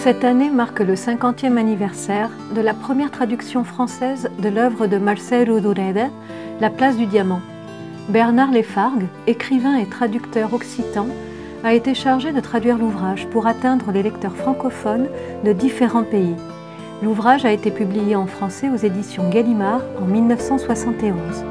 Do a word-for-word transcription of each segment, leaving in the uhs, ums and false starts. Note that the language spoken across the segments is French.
Cette année marque le cinquantième anniversaire de la première traduction française de l'œuvre de Mercè Rodoreda, La place du diamant. Bernard Lefargue, écrivain et traducteur occitan, a été chargé de traduire l'ouvrage pour atteindre les lecteurs francophones de différents pays. L'ouvrage a été publié en français aux éditions Gallimard en mille neuf cent soixante et onze.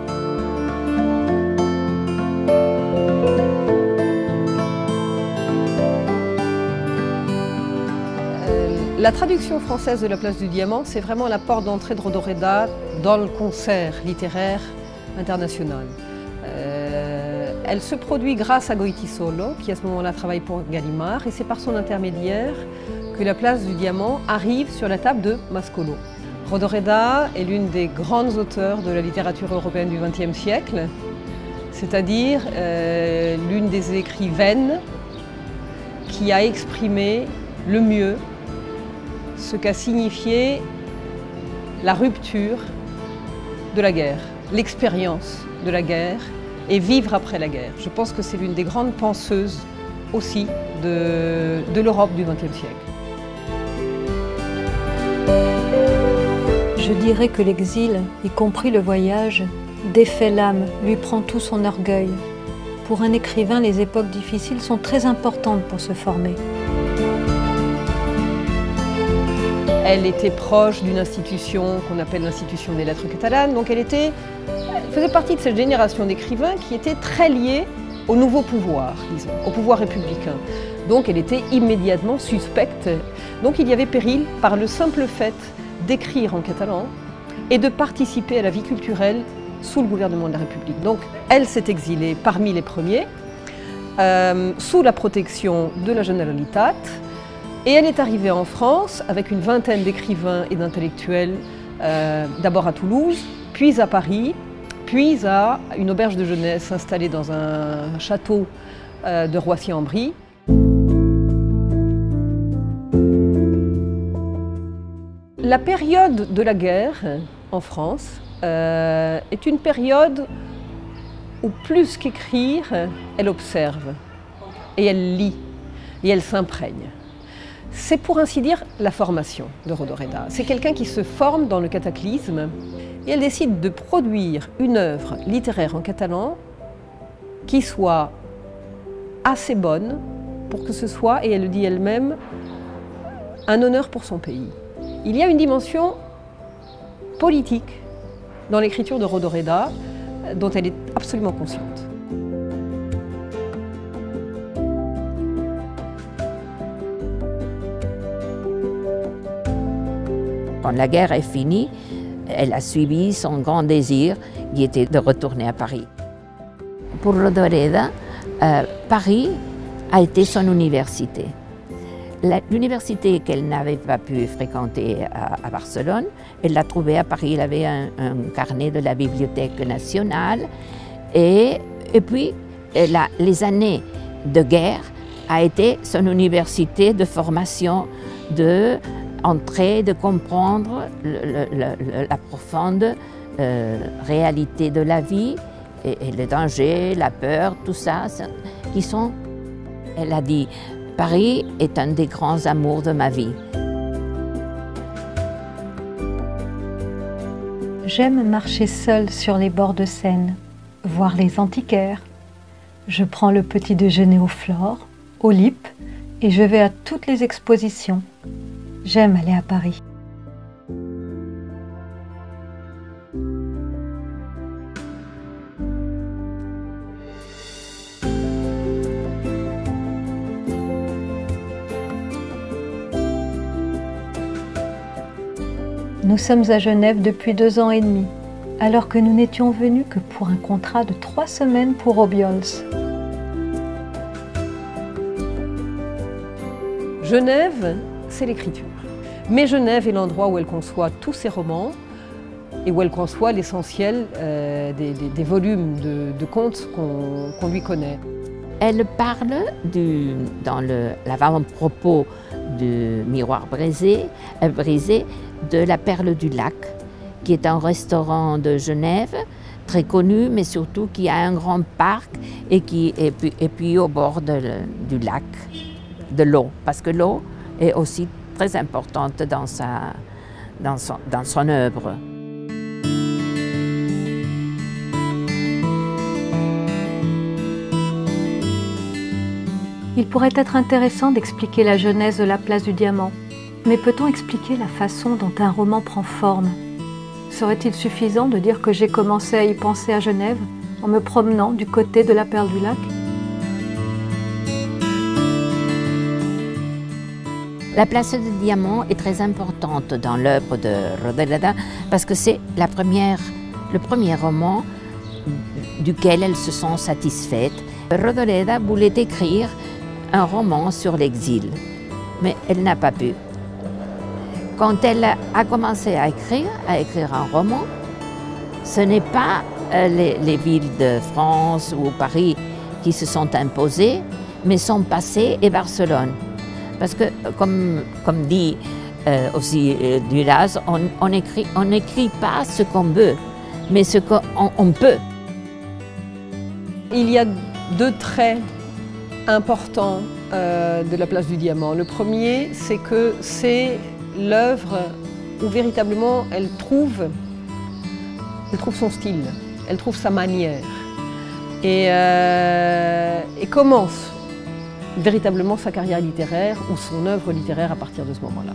La traduction française de La place du diamant, c'est vraiment la porte d'entrée de Rodoreda dans le concert littéraire international. Euh, elle se produit grâce à Goytisolo, qui à ce moment-là travaille pour Gallimard, et c'est par son intermédiaire que La place du diamant arrive sur la table de Mascolo. Rodoreda est l'une des grandes auteurs de la littérature européenne du vingtième siècle, c'est-à-dire euh, l'une des écrivaines qui a exprimé le mieux ce qu'a signifié la rupture de la guerre, l'expérience de la guerre et vivre après la guerre. Je pense que c'est l'une des grandes penseuses aussi de, de l'Europe du vingtième siècle. Je dirais que l'exil, y compris le voyage, défait l'âme, lui prend tout son orgueil. Pour un écrivain, les époques difficiles sont très importantes pour se former. Elle était proche d'une institution qu'on appelle l'institution des lettres catalanes, donc elle, était, elle faisait partie de cette génération d'écrivains qui était très liée au nouveau pouvoir, disons, au pouvoir républicain. Donc elle était immédiatement suspecte. Donc il y avait péril par le simple fait d'écrire en catalan et de participer à la vie culturelle sous le gouvernement de la République. Donc elle s'est exilée parmi les premiers, euh, sous la protection de la Generalitat. Et elle est arrivée en France avec une vingtaine d'écrivains et d'intellectuels, euh, d'abord à Toulouse, puis à Paris, puis à une auberge de jeunesse installée dans un château euh, de Roissy-en-Brie. La période de la guerre en France euh, est une période où plus qu'écrire, elle observe et elle lit et elle s'imprègne. C'est pour ainsi dire la formation de Rodoreda. C'est quelqu'un qui se forme dans le cataclysme et elle décide de produire une œuvre littéraire en catalan qui soit assez bonne pour que ce soit, et elle le dit elle-même, un honneur pour son pays. Il y a une dimension politique dans l'écriture de Rodoreda dont elle est absolument consciente. Quand la guerre est finie, elle a suivi son grand désir qui était de retourner à Paris. Pour Rodoreda, euh, Paris a été son université. L'université qu'elle n'avait pas pu fréquenter à, à Barcelone, elle l'a trouvée à Paris. Elle avait un, un carnet de la Bibliothèque nationale. Et, et puis, elle a, les années de guerre a été son université de formation, de entrer, de comprendre le, le, le, la profonde euh, réalité de la vie et, et le danger, la peur, tout ça, qui sont, elle a dit, Paris est un des grands amours de ma vie. J'aime marcher seule sur les bords de Seine, voir les antiquaires. Je prends le petit déjeuner au Flore, au Lip, et je vais à toutes les expositions. J'aime aller à Paris. Nous sommes à Genève depuis deux ans et demi, alors que nous n'étions venus que pour un contrat de trois semaines pour Obiols. Genève, c'est l'écriture. Mais Genève est l'endroit où elle conçoit tous ses romans et où elle conçoit l'essentiel euh, des, des, des volumes de, de contes qu'on qu'on lui connaît. Elle parle du, dans l'avant-propos du Miroir brisé, euh, brisé de la Perle du Lac, qui est un restaurant de Genève très connu, mais surtout qui a un grand parc et qui est puis, et puis au bord de, du lac, de l'eau, parce que l'eau est aussi très importante dans, sa, dans, son, dans son œuvre. Il pourrait être intéressant d'expliquer la genèse de la place du Diamant, mais peut-on expliquer la façon dont un roman prend forme? Serait-il suffisant de dire que j'ai commencé à y penser à Genève en me promenant du côté de la Perle du Lac? La place du Diamant est très importante dans l'œuvre de Rodoreda parce que c'est la première, le premier roman duquel elle se sent satisfaite. Rodoreda voulait écrire un roman sur l'exil, mais elle n'a pas pu. Quand elle a commencé à écrire, à écrire un roman, ce n'est pas les, les villes de France ou Paris qui se sont imposées, mais son passé et Barcelone. Parce que, comme, comme dit euh, aussi euh, Duras, on n'écrit on n'écrit pas ce qu'on veut, mais ce qu'on on peut. Il y a deux traits importants euh, de la place du Diamant. Le premier, c'est que c'est l'œuvre où véritablement elle trouve, elle trouve son style, elle trouve sa manière et, euh, et commence véritablement sa carrière littéraire ou son œuvre littéraire à partir de ce moment-là.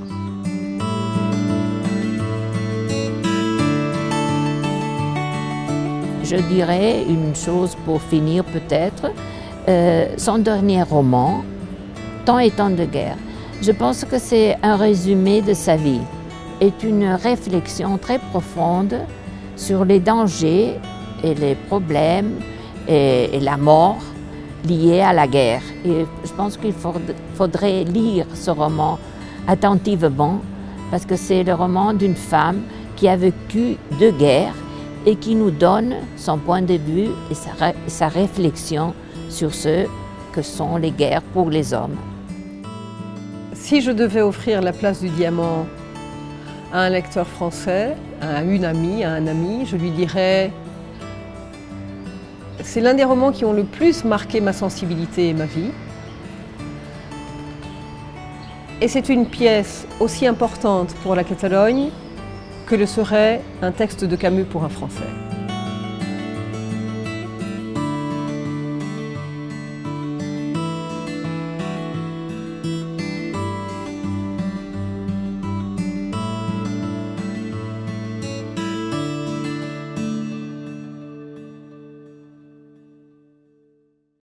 Je dirais une chose pour finir peut-être, euh, son dernier roman, Temps et temps de guerre. Je pense que c'est un résumé de sa vie, est une réflexion très profonde sur les dangers et les problèmes et, et la mort liés à la guerre. Et je pense qu'il faudrait lire ce roman attentivement parce que c'est le roman d'une femme qui a vécu deux guerres et qui nous donne son point de vue et sa, sa réflexion sur ce que sont les guerres pour les hommes. Si je devais offrir la place du Diamant à un lecteur français, à une amie, à un ami, je lui dirais: c'est l'un des romans qui ont le plus marqué ma sensibilité et ma vie. Et c'est une pièce aussi importante pour la Catalogne que le serait un texte de Camus pour un Français.